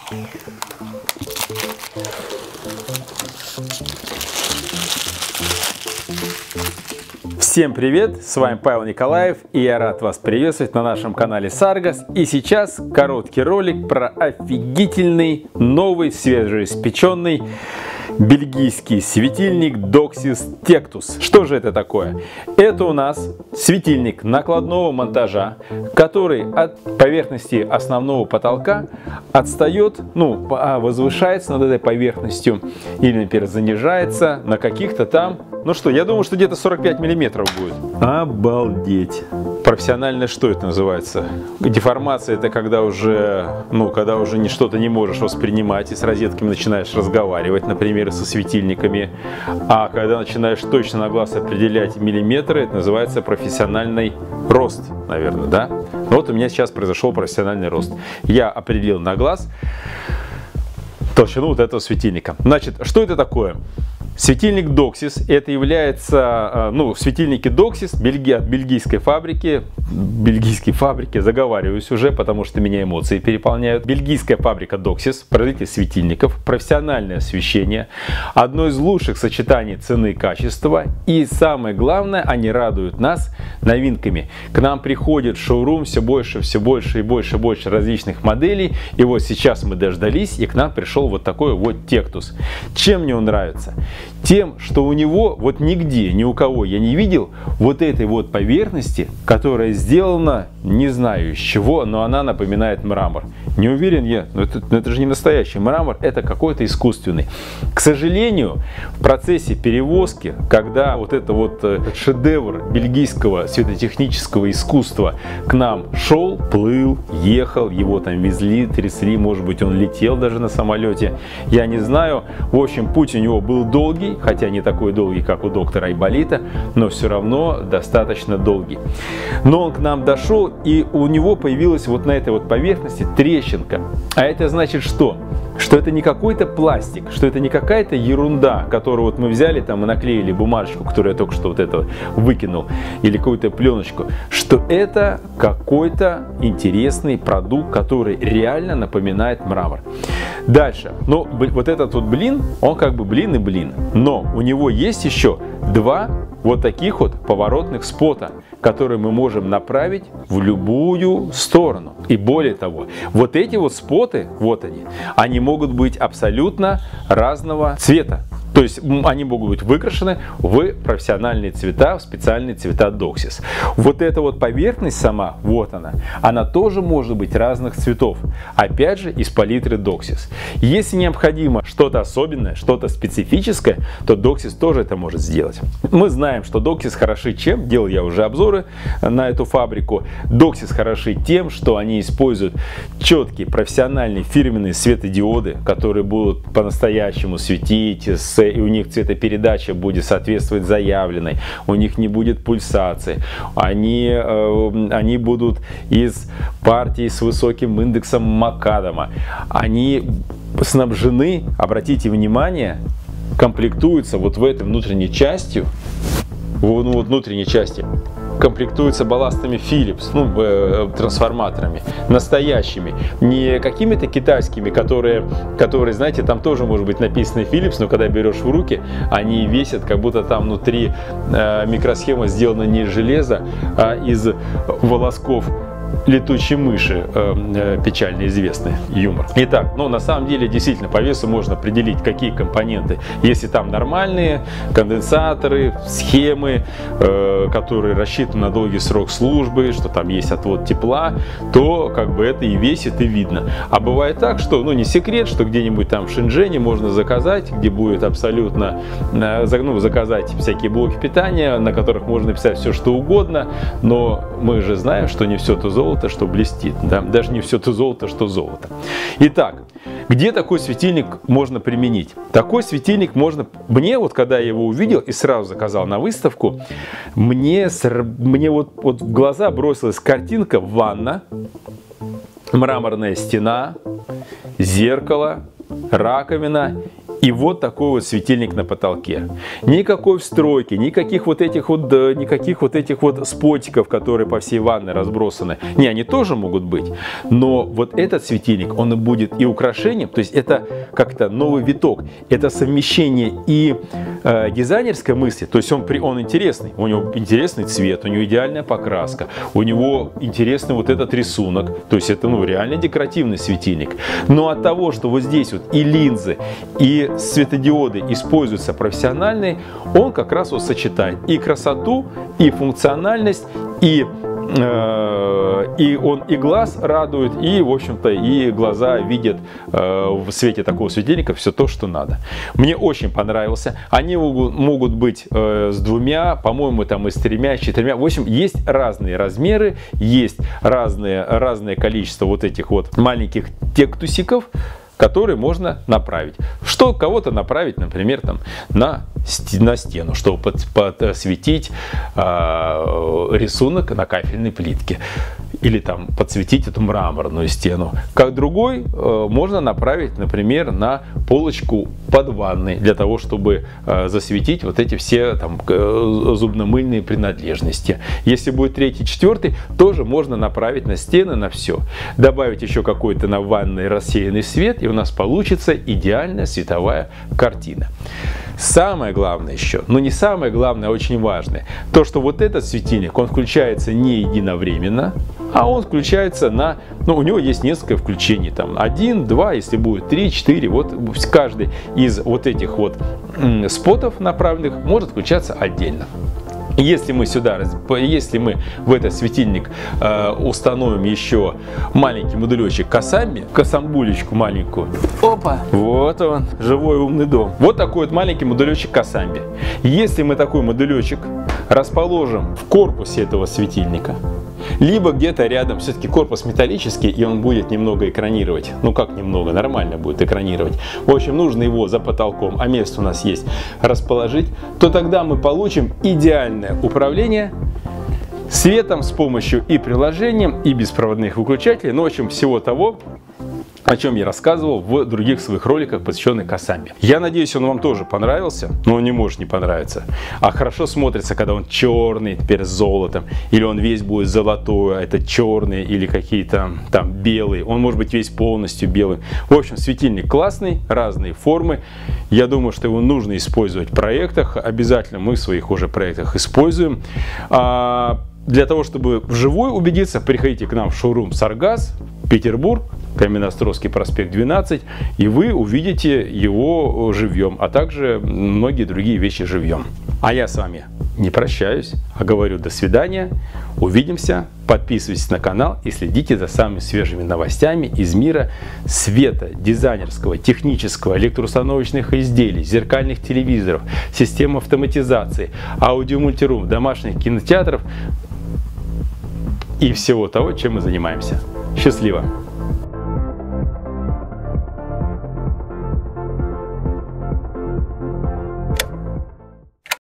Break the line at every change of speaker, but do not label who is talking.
Всем привет! С вами Павел Николаев, и я рад вас приветствовать на нашем канале Sargas. И сейчас короткий ролик про офигительный, новый, свежеиспеченный бельгийский светильник Doxys Tectus. Что же это такое? Это у нас светильник накладного монтажа, который от поверхности основного потолка отстает, возвышается над этой поверхностью или, например, занижается на каких-то там, я думаю, что где-то 45 миллиметров будет. Обалдеть! Профессионально что это называется? Деформация — это когда уже что-то не можешь воспринимать и с розетками начинаешь разговаривать, например, со светильниками. А когда начинаешь точно на глаз определять миллиметры, это называется профессиональный рост, наверное, да? Вот у меня сейчас произошел профессиональный рост. Я определил на глаз толщину вот этого светильника. Значит, что это такое? Светильник Doxys — это является, светильники Doxys от бельгийской фабрики, заговариваюсь уже, потому что меня эмоции переполняют. Бельгийская фабрика Doxys, производитель светильников, профессиональное освещение, одно из лучших сочетаний цены и качества, и самое главное, они радуют нас новинками. К нам приходит в шоурум все больше и больше различных моделей, и вот сейчас мы дождались, и к нам пришел вот такой вот Tectus. Чем мне он нравится? Тем, что у него вот нигде, ни у кого я не видел вот этой вот поверхности, которая сделана не знаю из чего, но она напоминает мрамор. Не уверен я, но это же не настоящий мрамор, это какой-то искусственный. К сожалению, в процессе перевозки, когда вот этот шедевр бельгийского светотехнического искусства к нам шел, плыл, ехал, его там везли, трясли, может быть, он летел даже на самолете, я не знаю. В общем, путь у него был долгий, хотя не такой долгий, как у доктора Айболита, но все равно достаточно долгий. Но он к нам дошел, и у него появилась вот на этой вот поверхности трещинка. А это значит что? Что это не какой-то пластик, что это не какая-то ерунда, которую вот мы взяли там и наклеили бумажечку, которую я только что вот это выкинул, или какую-то пленочку, что это какой-то интересный продукт, который реально напоминает мрамор. Дальше, вот этот вот блин, он как бы блин и блин, но у него есть еще два вот таких вот поворотных спота, которые мы можем направить в любую сторону. И более того, вот эти вот споты, вот они могут быть абсолютно разного цвета. То есть они могут быть выкрашены в профессиональные цвета, в специальные цвета Doxys. Вот эта вот поверхность сама, вот она тоже может быть разных цветов. Опять же, из палитры Doxys. Если необходимо что-то особенное, что-то специфическое, то Doxys тоже это может сделать. Мы знаем, что Doxys хороши чем? Делал я уже обзоры на эту фабрику. Doxys хороши тем, что они используют четкие, профессиональные, фирменные светодиоды, которые будут по-настоящему светить, и у них цветопередача будет соответствовать заявленной, у них не будет пульсации, они будут из партии с высоким индексом Макадама, они снабжены, обратите внимание, комплектуются вот в этой внутренней части, комплектуются балластами Philips, трансформаторами, настоящими, не какими-то китайскими, которые, знаете, там тоже может быть написано Philips, но когда берешь в руки, они весят, как будто там внутри микросхема сделана не из железа, а из волосков летучей мыши, печально известный юмор. Итак, на самом деле действительно по весу можно определить, какие компоненты. Если там нормальные конденсаторы, схемы, которые рассчитаны на долгий срок службы, что там есть отвод тепла, то как бы это и весит, и видно. А бывает так, что, не секрет, что где-нибудь там в Шэньчжэне можно заказать, где будет абсолютно, заказать всякие блоки питания, на которых можно написать все, что угодно, но мы же знаем, что не все то золото, что блестит, да? Даже не все то золото, что золото. Итак, где такой светильник можно применить? Такой светильник можно... Мне когда я его увидел и сразу заказал на выставку, мне вот в глаза бросилась картинка: ванна, мраморная стена, зеркало, раковина И вот такой вот светильник на потолке. Никакой встройки, никаких вот этих вот спотиков, которые по всей ванной разбросаны. Не, они тоже могут быть. Но вот этот светильник, он и будет и украшением, то есть это как-то новый виток. Это совмещение и дизайнерской мысли, то есть он интересный. У него интересный цвет, у него идеальная покраска, у него интересный вот этот рисунок. То есть это реально декоративный светильник. Но от того, что вот здесь вот и линзы, и светодиоды используются профессиональные, он как раз вот сочетает и красоту, и функциональность, и он и глаз радует, и, в общем-то, и глаза видят в свете такого светильника все то, что надо. Мне очень понравился. Они могут быть с двумя, по-моему, там и с тремя, с четырьмя. В общем, есть разные размеры, есть разное количество вот этих вот маленьких тектусиков, которые можно направить. Что кого-то направить, например, там, на стену, чтобы подсветить рисунок на кафельной плитке. Или там подсветить эту мраморную стену. Как другой можно направить, например, на полочку под ванной, для того, чтобы засветить вот эти все там зубно-мыльные принадлежности. Если будет третий, четвертый, тоже можно направить на стены, на все. Добавить еще какой-то на ванной рассеянный свет, и у нас получится идеальная световая картина. Самое главное еще, но не самое главное, а очень важное, то, что вот этот светильник, он включается не единовременно, а он включается на, у него есть несколько включений, там 1, 2, если будет 3, 4, вот каждый из вот этих вот спотов направленных может включаться отдельно. Если мы в этот светильник установим еще маленький модулечек касамби, касамбулечку маленькую, опа, вот он, живой умный дом. Вот такой вот маленький модулечек касамби. Если мы такой модулечек расположим в корпусе этого светильника, либо где-то рядом, все-таки корпус металлический, и он будет немного экранировать. Ну как немного, нормально будет экранировать. В общем, нужно его за потолком, а место у нас есть, расположить, то тогда мы получим идеальное управление светом с помощью и приложением, и беспроводных выключателей, в общем, всего того, о чем я рассказывал в других своих роликах, посвященных касамби. Я надеюсь, он вам тоже понравился, но он не может не понравиться. А хорошо смотрится, когда он черный, теперь с золотом, или он весь будет золотой, а это черный, или какие-то там белые. Он может быть весь полностью белый. В общем, светильник классный, разные формы. Я думаю, что его нужно использовать в проектах. Обязательно мы в своих уже проектах используем. Для того, чтобы вживую убедиться, приходите к нам в шоурум Саргас, Петербург, Каменноостровский проспект 12, и вы увидите его живьем, а также многие другие вещи живьем. А я с вами не прощаюсь, а говорю до свидания, увидимся, подписывайтесь на канал и следите за самыми свежими новостями из мира света, дизайнерского, технического, электроустановочных изделий, зеркальных телевизоров, систем автоматизации, аудиомультирум, домашних кинотеатров и всего того, чем мы занимаемся. Счастливо!